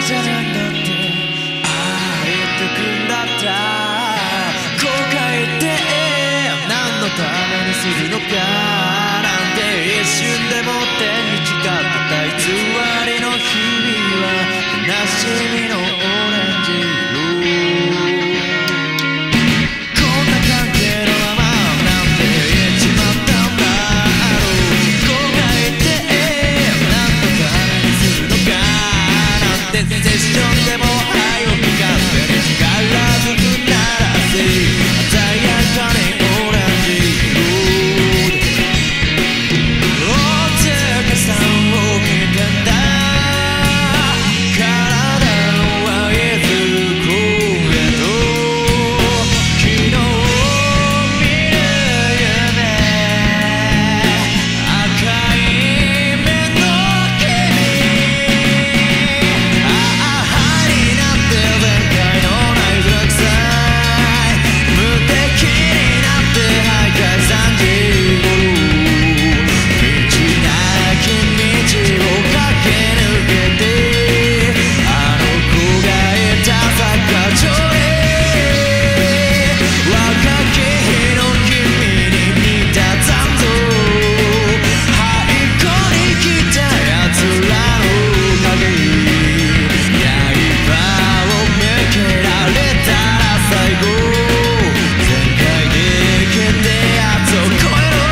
じゃないんだって、ああ言ってくんだった。後悔って何のためにするのかなんて一瞬でも手に誓ってた偽りの日々は悲しみのオレンジ色。こんな関係のままなんて言っちまったんだろう。後悔って何のためにするのかなんてセッションでも愛を光ってね力ずくならせ鮮やかにオレンジ色で大塚さんを見てんだ。体は譲る声と昨日見る夢赤い目の君ああハになって前回のないドラクサイ無敵になって徘徊3時頃道なき道を駆け抜けてあの子がいた坂上で若き日の君に似た残像背後に来た奴らの影刃を向けられたら最後全開で生きてやつを超えろ。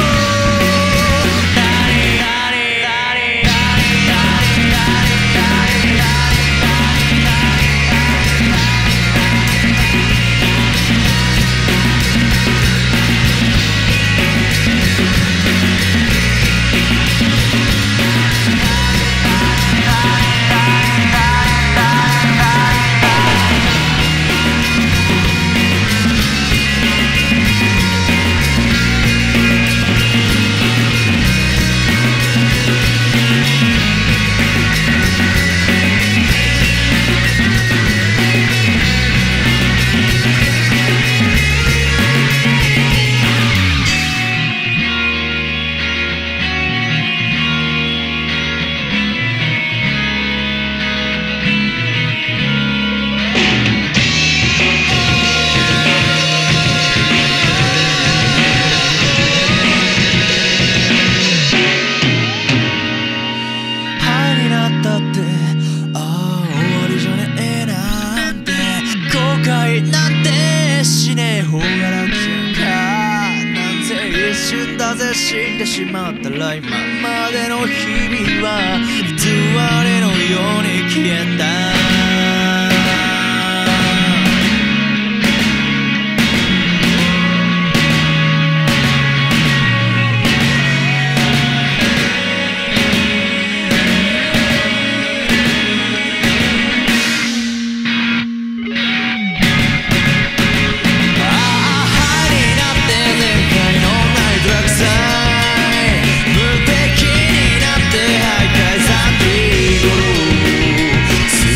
ハイになったってああ終わりじゃねえなんて後悔なんてしねえ方が楽じゃんか。なんせ一瞬だぜ死んでしまったら今までの日々は偽りのように消えんだ。無敵になって徘徊3時頃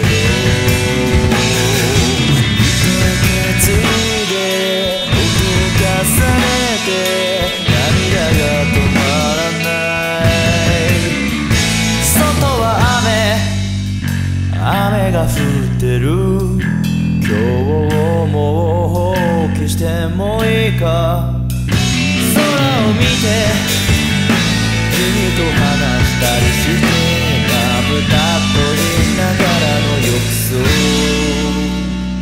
継いで音重ねて涙が止まらない外は雨が降ってる今日も放棄してもいいか空を見て君と話したりしてまぶた取りながらの浴槽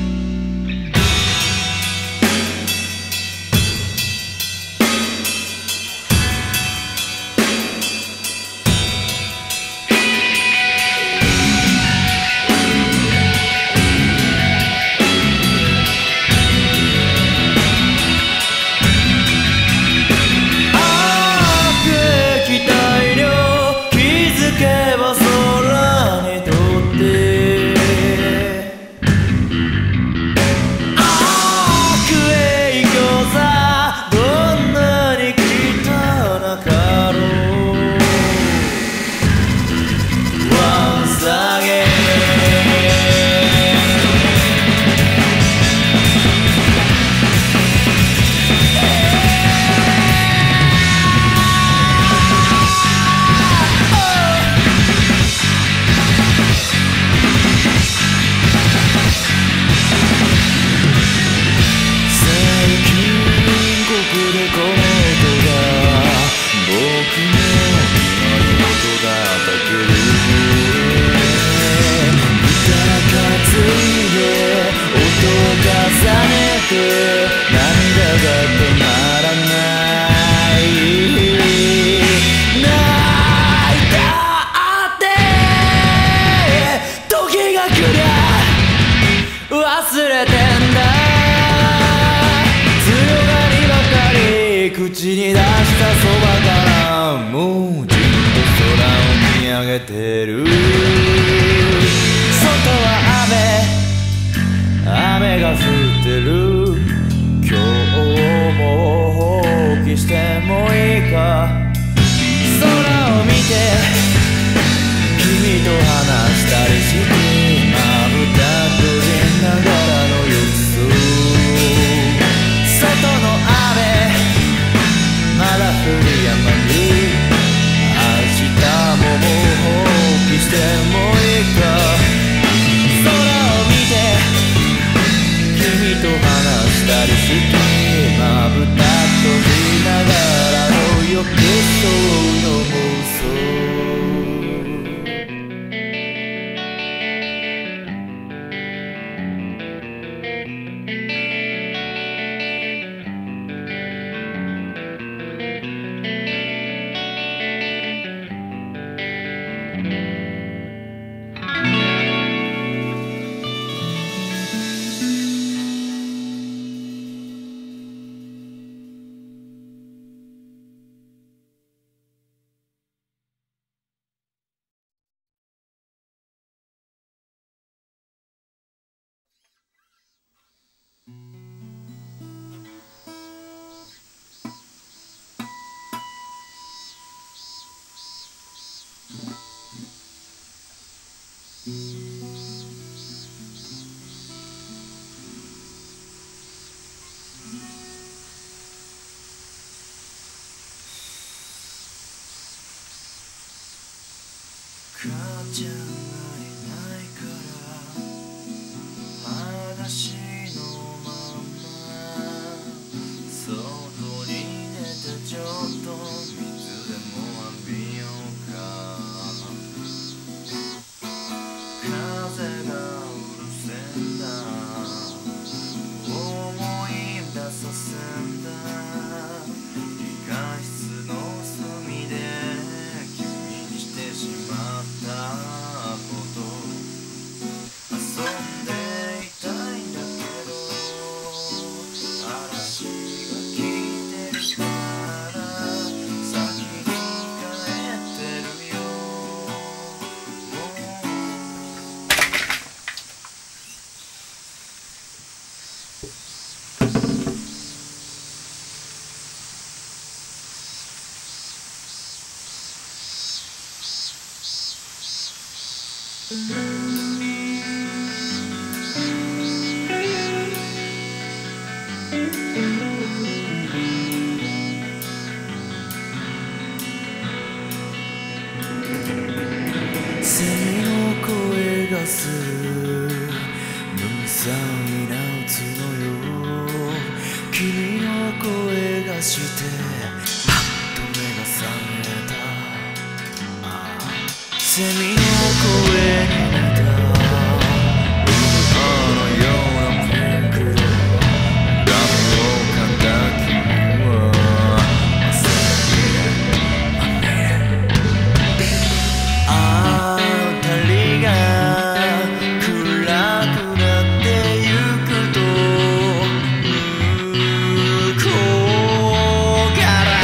口に出したそばからもうじっと空を見上げてる外は雨が降ってる今日も放棄してもいいか空を見て君と話したりしてまぶた閉じながらの浴槽外の雨まだ降るやまぬ明日ももう放棄してもいいか空を見て君と話したりしてまぶた閉じながらの浴槽の妄想母ちゃんがいないから裸足のまま外に出てちょっと水でも浴びようか風がうるせんだ思い出させんだ理解室の隅で君にしてしまったこと遊んでいたいんだけど嵐が来てるから先に帰ってるよ寒い夏の夜、君の声がしてパッと目が覚めた。セミの声に寝た。海のようなピンクでガムを噛んだ君は汗まみれ。辺りが暗くなってゆくと向こうから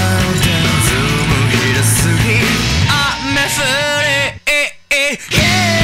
Yeah!